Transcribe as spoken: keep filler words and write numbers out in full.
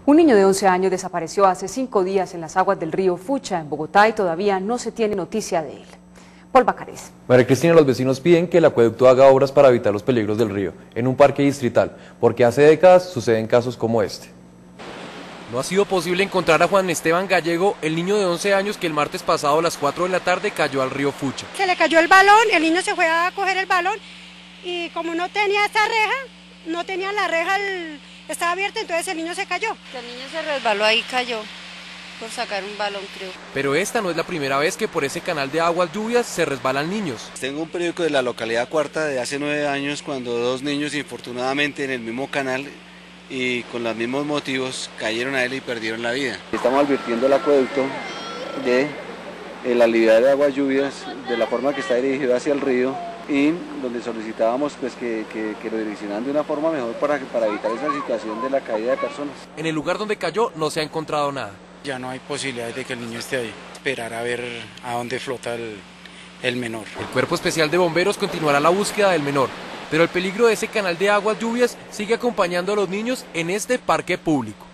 Un niño de once años desapareció hace cinco días en las aguas del río Fucha, en Bogotá, y todavía no se tiene noticia de él. Paul Bacarés. María Cristina, los vecinos piden que el acueducto haga obras para evitar los peligros del río en un parque distrital, porque hace décadas suceden casos como este. No ha sido posible encontrar a Juan Esteban Gallego, el niño de once años que el martes pasado a las cuatro de la tarde cayó al río Fucha. Se le cayó el balón, el niño se fue a coger el balón y como no tenía esta reja, no tenía la reja, el, estaba abierta, entonces el niño se cayó. El niño se resbaló ahí, cayó por sacar un balón, creo. Pero esta no es la primera vez que por ese canal de aguas lluvias se resbalan niños. Tengo un periódico de la localidad Cuarta de hace nueve años cuando dos niños infortunadamente en el mismo canal y con los mismos motivos cayeron a él y perdieron la vida. Estamos advirtiendo al acueducto de el aliviar de aguas lluvias de la forma que está dirigido hacia el río y donde solicitábamos pues que, que, que lo direccionaran de una forma mejor para, para evitar esa situación de la caída de personas. En el lugar donde cayó no se ha encontrado nada. Ya no hay posibilidades de que el niño esté ahí. Esperar a ver a dónde flota el, el menor. El Cuerpo Especial de Bomberos continuará la búsqueda del menor, pero el peligro de ese canal de aguas lluvias sigue acompañando a los niños en este parque público.